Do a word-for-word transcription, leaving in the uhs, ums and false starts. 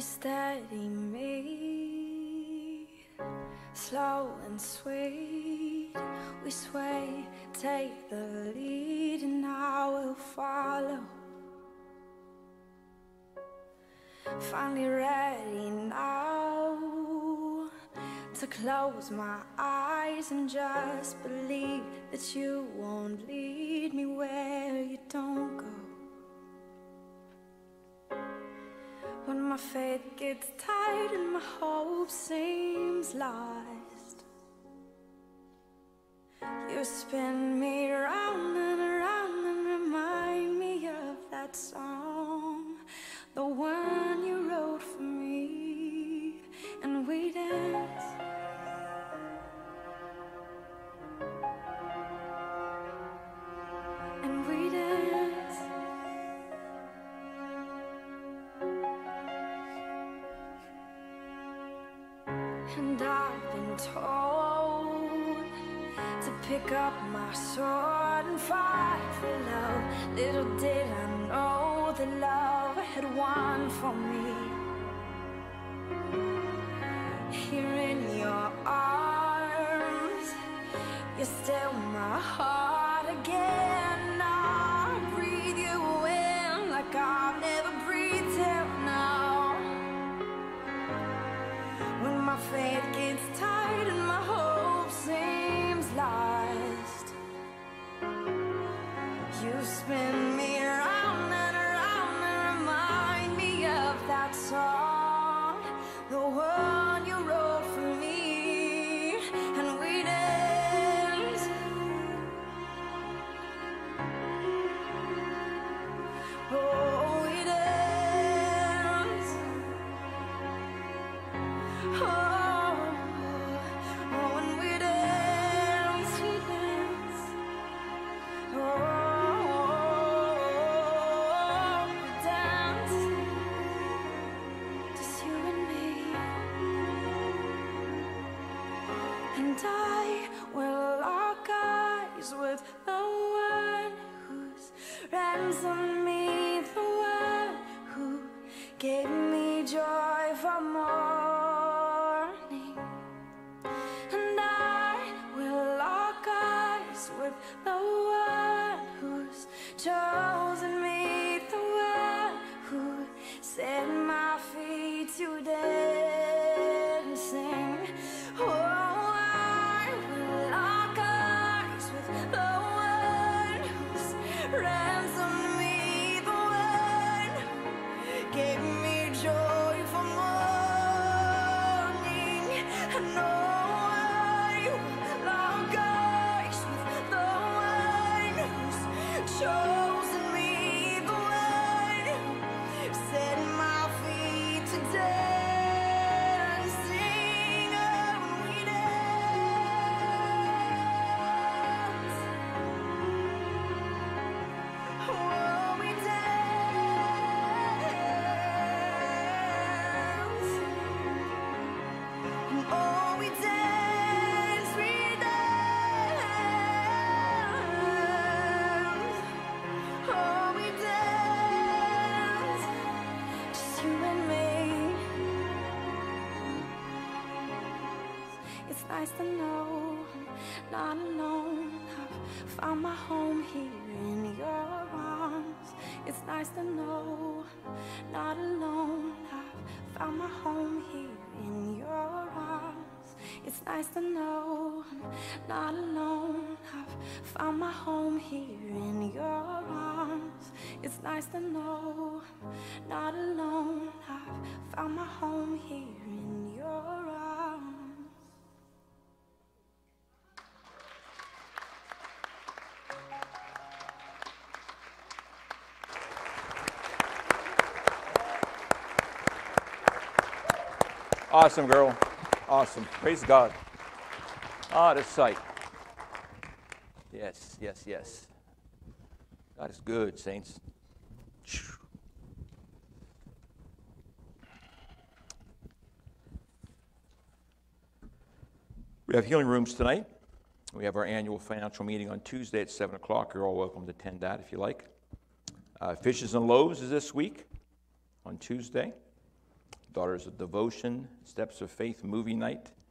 steady me, slow and sweet. We sway, take the lead, and I will follow. Finally ready now to close my eyes and just believe that you won't lead me where you don't go. When my faith gets tired and my hope seems lost, you spin me round and around and remind me of that song, the one you wrote for me, and we dance. And we dance. And I've been told to pick up my sword and fight for love. Little did I know that love had won for me. Here in your arms, you're still my heart again. I'll breathe you in like I've never breathed till now. When my faith gets tired and my hope seems lost, you spin me around and around and remind me of that song, the one you wrote for me, and we dance. Oh, we dance. Oh, oh, and we dance, we dance. Oh, we dance, just you and me. And I will lock eyes with the one who's ransomed me, the one who gave me joy for morning. And I will lock eyes with the one who's chosen me, the one who set my feet to dancing. Oh, I will lock eyes with the one who's ransomed me, the one who gave me joy for morning. And oh, I will lock eyes with the one who's chosen me, the one who set my feet to dancing. Oh, we dance. Oh, we dance. And oh, we dance, we dance. Oh, we dance, just you and me. It's nice to know I'm not alone. I've found my home here in your arms. It's nice to know I'm not alone. I've found my home here in your arms. It's nice to know I'm not alone. I've found my home here in your arms. It's nice to know I'm not alone. I've found my home here in your arms. Awesome, girl. Awesome. Praise God. Ah, this sight. Yes, yes, yes. God is good, saints. We have healing rooms tonight. We have our annual financial meeting on Tuesday at seven o'clock. You're all welcome to attend that if you like. Uh, Fishes and Loaves is this week on Tuesday. Daughters of Devotion, Steps of Faith movie night.